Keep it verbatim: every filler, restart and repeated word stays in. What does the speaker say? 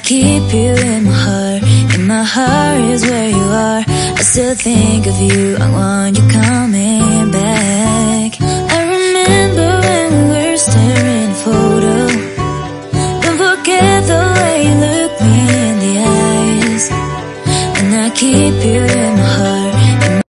keep you in my heart. In my heart is where you are. I still think of you, I want you